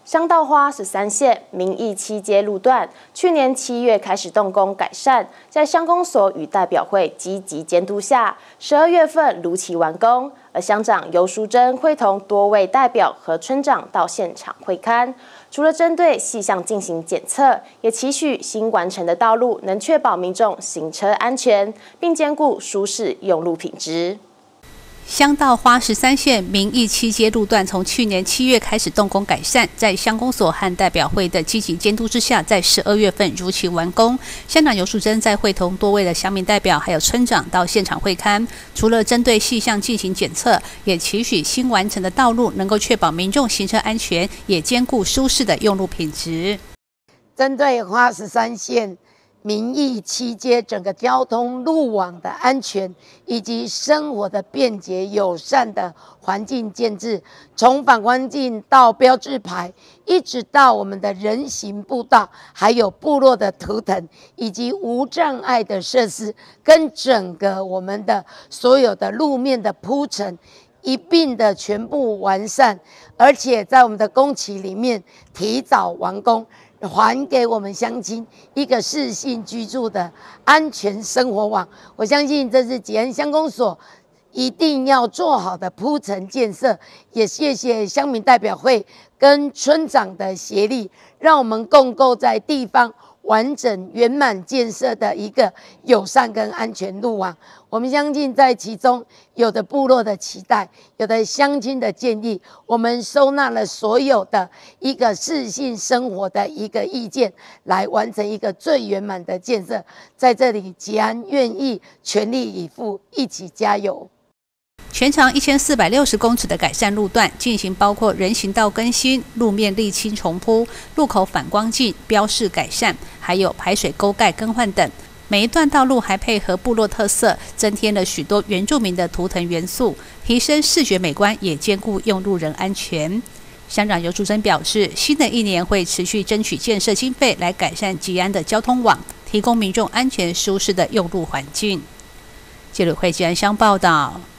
乡道花13线民意7街路段，去年7月开始动工改善，在乡公所与代表会积极监督下，12月份如期完工。而乡长游淑珍会同多位代表和村长到现场会勘，除了针对细项进行检测，也期许新完成的道路能确保民众行车安全，并兼顾舒适用路品质。 乡道花13线民意7街路段从去年7月开始动工改善，在乡公所和代表会的积极监督之下，在12月份如期完工。乡长游淑珍在会同多位的乡民代表还有村长到现场会勘，除了针对细项进行检测，也期许新完成的道路能够确保民众行车安全，也兼顾舒适的用路品质。 针对花13线民意7街整个交通路网的安全以及生活的便捷友善的环境建制，从反光镜到标志牌，一直到我们的人行步道，还有部落的图腾以及无障碍的设施，跟整个我们的所有的路面的铺陈一并的全部完善，而且在我们的工期里面提早完工，还给我们乡亲一个适性居住的安全生活网。我相信这是吉安乡公所一定要做好的铺陈建设，也谢谢乡民代表会跟村长的协力，让我们共构在地方完整圆满建设的一个友善跟安全路网。我们相信在其中有的部落的期待，有的乡亲的建议，我们收纳了所有的一个适性生活的一个意见，来完成一个最圆满的建设。在这里，吉安愿意全力以赴，一起加油。 全长1460公尺的改善路段进行包括人行道更新、路面沥青重铺、路口反光镜标示改善，还有排水沟盖更换等。每一段道路还配合部落特色，增添了许多原住民的图腾元素，提升视觉美观，也兼顾用路人安全。乡长游淑珍表示，新的一年会持续争取建设经费，来改善吉安的交通网，提供民众安全舒适的用路环境。记者会吉安乡报道。